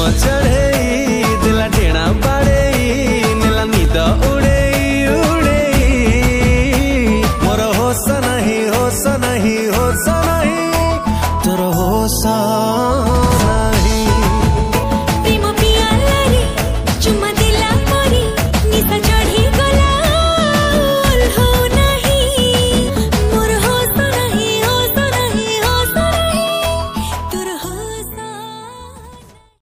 चढ़े दिला डेणा बाड़े नीला नीद उड़े उड़े मोर होश नहीं होश नहीं होश नहीं तोर होश